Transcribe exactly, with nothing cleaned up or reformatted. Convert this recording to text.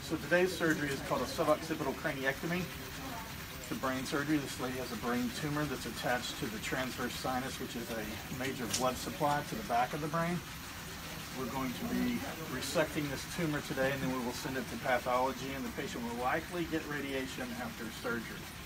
So today's surgery is called a suboccipital craniectomy. It's a brain surgery. This lady has a brain tumor that's attached to the transverse sinus, which is a major blood supply to the back of the brain. We're going to be resecting this tumor today, and then we will send it to pathology, and the patient will likely get radiation after surgery.